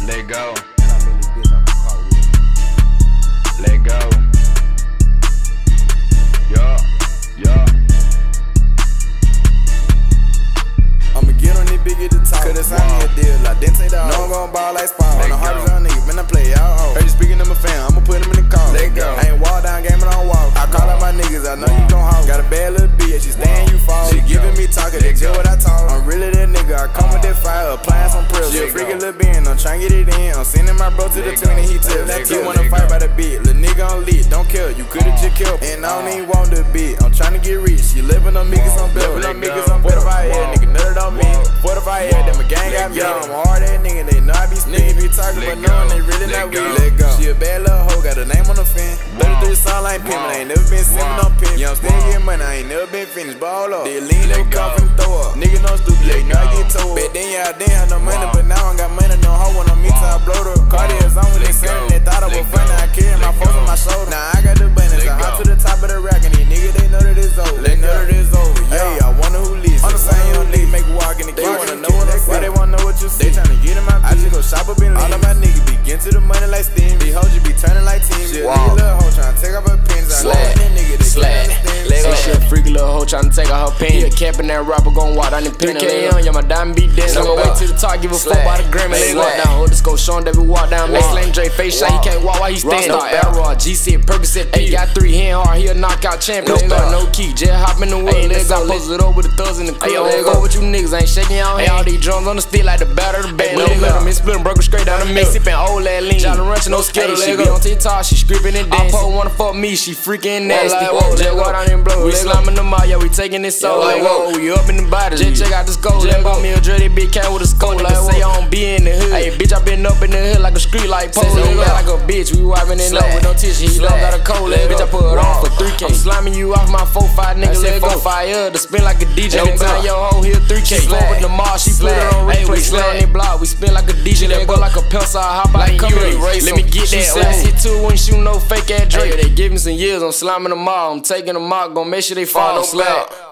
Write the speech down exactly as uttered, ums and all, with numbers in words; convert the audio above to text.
Let go. Let go. Yeah, yeah. I'ma get on this bitch, get the top. Cause it's on me a deal, like didn't take that. No, I'm gon' ball like Spawn. On the hardest young nigga, been to play out. Oh. Heard you speaking to my fam, I'ma put him in the car. Let go. I ain't walk down game, but I don't walk. I call out my niggas, I know you gon' hawk. Got a bad little bitch, she stayin' you fall. She giving me talkin', that's just what I talk. I'm really that nigga, I come with that fire, applying some pressure. She a freaky little bean, I'm trying to get it in. I'm sending my bro to the twin and he tell that you wanna fight by the beat. Little nigga on lit, don't kill, you could've just killed. And I don't even want the beat, I'm trying to get rich. She living on niggas, I'm building on niggas, I'm better by head. Nigga nutted on me, forty-five head, then my gang got me. I'm hard ass nigga, they know I be spinning. Be talking, but knowing they really not weak. Let go. She a bad little hoe, got her name on the fin. thirty-three sound like pimpin', I ain't never been simming on pimp. Yeah, I'm still getting money, I ain't never been finished, but hold up. They lean, they come from the throw up. Nigga no stupid, they know I get told. Back then, yeah, I didn't have no money, but now I got money, no hoe when I'm me till I blow the Cartier's on with they selling. They thought I was funny, I carry my folks on my shoulder. Now I got the bunnies, I hop to the top of the rack, and these niggas, they know that it's over. They know that it's over. Hey, I wonder who lives. On the same young niggas make a walk in the car. They wanna know what I say. Why they wanna know what you say? They tryna get in my bitch. I just go shop up in all of my niggas be getting to the money like steam. These hoes you be turning like team. Shit, nigga little hoe tryna take off her pins. I Slap, slap. Let shit freaky little hoe tryna take off her pin. He a capping that rapper gon' walk down the pin. three K on, yeah, my diamond be dead. So go wait till the top, give a fuck by the Grammy. Let walk down, hold this go, showing that we walk down. Max Lane Dre face shot, he can't walk while he stand up. Arrow, G set, Percocet, P. Got three hand hard, he a knockout champion. No start, no key, just hop in the wood. Let's go, posted over the thugs in the crib. Let's go with you niggas, ain't shaking y'all hand. All these drums on the stick like the batter of the band. Let him in, split him, broke him straight down the middle. Sippin' old ass lean, Jolly Rancher, no skittle. She be on TikTok, she scriptin' and dancing. Oppo wanna fuck me, she freaking nasty. Just go down and blow. We slamming them out, yeah, we taking it so. Like whoa, we up in the body. Just check out the scope. Just bought me a dready big cat with a scope. Like say I don't be in the hood. Hey, bitch, I been up in the hood like a street like pole. Like a bitch, we wiping it up with no tissue. He don't got a cold leg. Bitch, I put it on for three K. I'm slamming you off my four five niggas. Let go fire to spin like a D J. Anytime your hoe here three K. Slow with the mall, she put it on replay. We slam that block, we spin like a D J. That go like a pencil, I hop out and come in. Let me get that. She said too when shoot no fake ass Drake. They give me some years, I'm slamming them all. I'm taking them out, gon' make sure they fall. Slap.